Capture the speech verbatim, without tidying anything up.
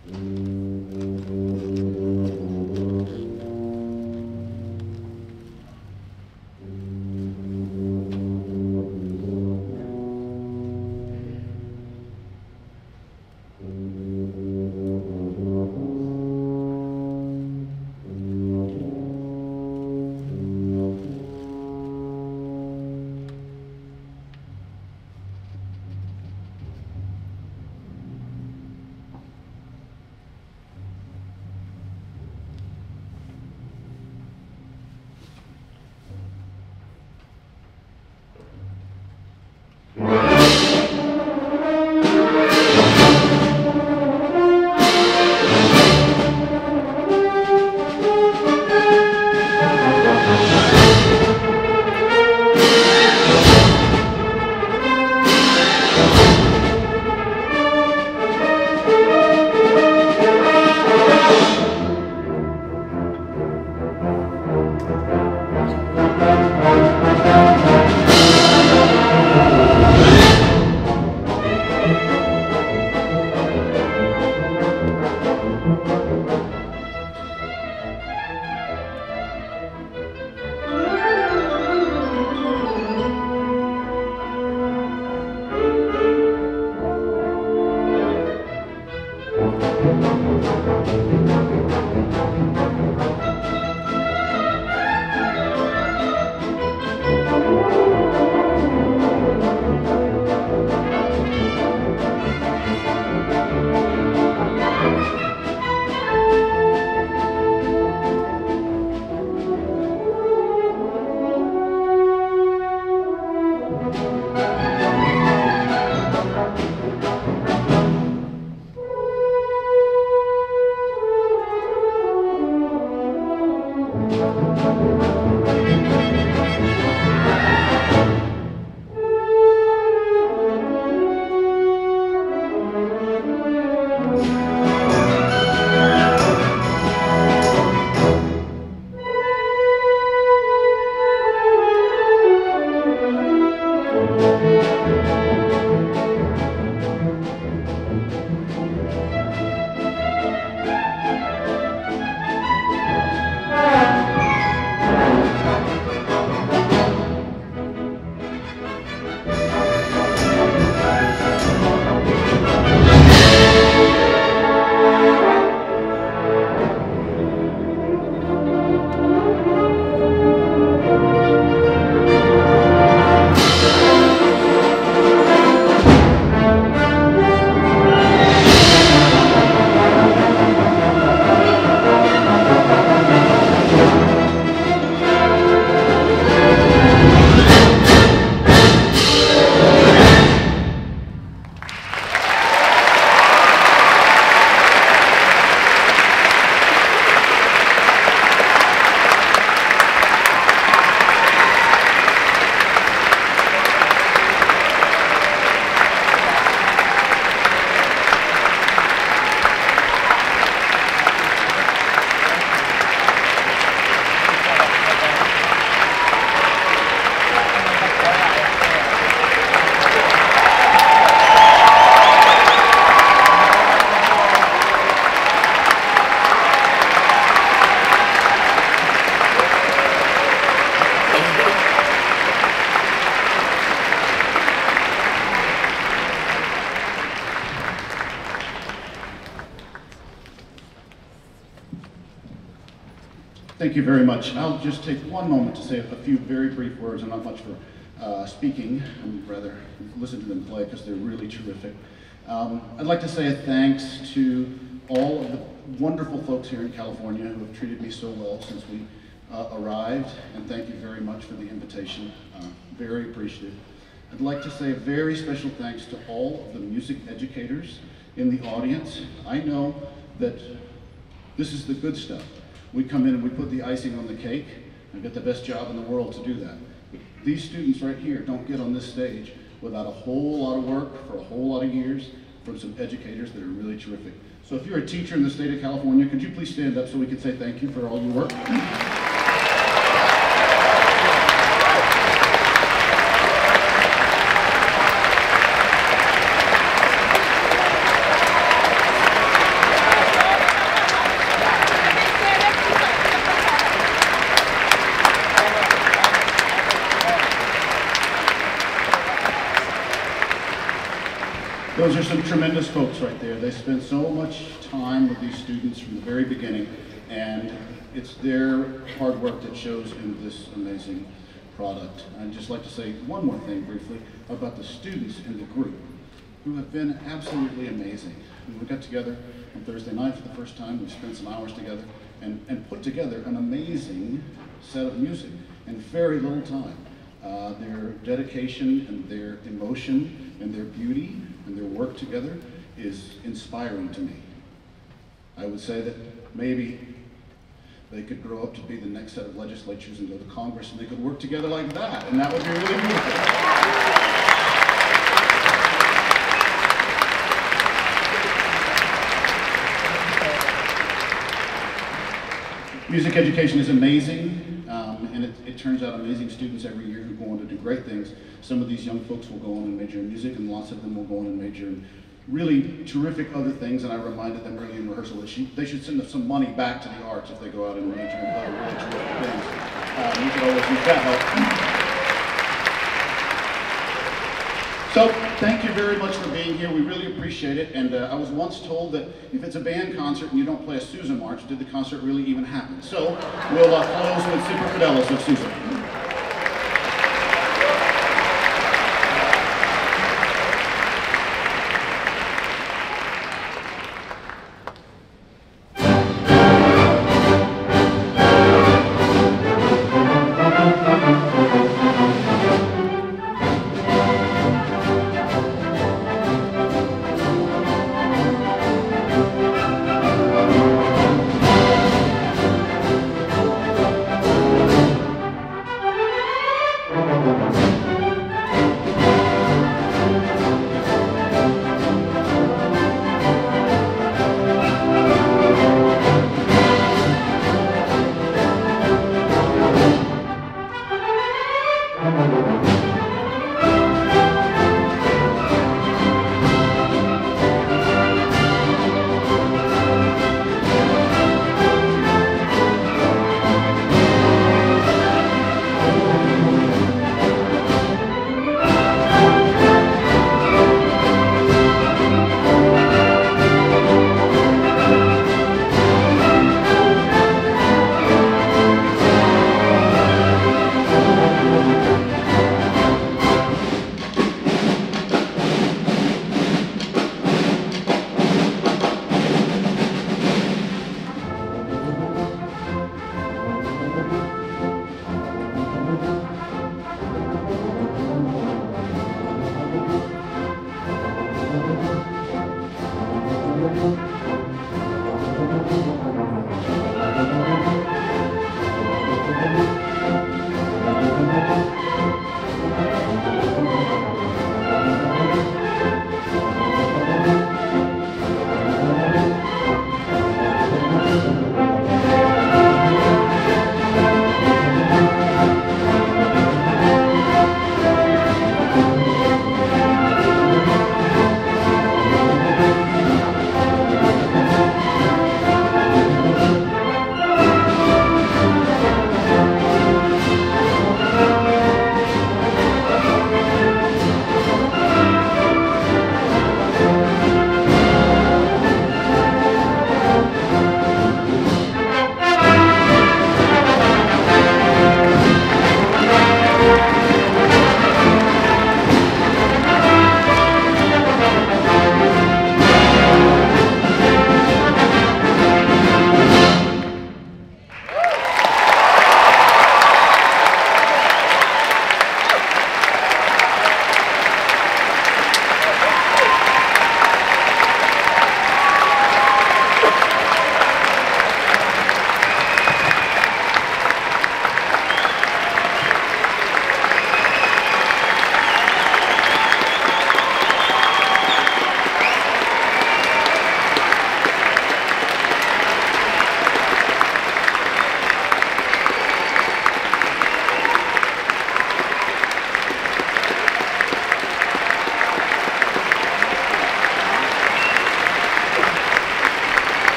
Thank you very much. I'll just take one moment to say a few very brief words, and not much for uh, speaking. I'd rather listen to them play because they're really terrific. Um, I'd like to say a thanks to all of the wonderful folks here in California who have treated me so well since we uh, arrived, and thank you very much for the invitation. Uh, very appreciative. I'd like to say a very special thanks to all of the music educators in the audience. I know that this is the good stuff. We come in and we put the icing on the cake and get the best job in the world to do that. But these students right here don't get on this stage without a whole lot of work for a whole lot of years from some educators that are really terrific. So if you're a teacher in the state of California, could you please stand up so we can say thank you for all your work? Those are some tremendous folks right there. They spend so much time with these students from the very beginning, and it's their hard work that shows in this amazing product. I'd just like to say one more thing briefly about the students in the group, who have been absolutely amazing. And we got together on Thursday night for the first time. We spent some hours together and, and put together an amazing set of music in very little time. Uh, their dedication and their emotion and their beauty and their work together is inspiring to me. I would say that maybe they could grow up to be the next set of legislatures and go to Congress and they could work together like that, and that would be really beautiful. Music education is amazing, um, and it, it turns out amazing students every year who go on to do great things. Some of these young folks will go on and major in music, and lots of them will go on and major in really terrific other things, and I reminded them early in rehearsal that she, they should send some money back to the arts if they go out and major in other really terrific things. Um, we could always use that help. So, thank you very much for being here. We really appreciate it. And uh, I was once told that if it's a band concert and you don't play a Sousa march, did the concert really even happen? So, we'll uh, close with Semper Fidelis of Sousa.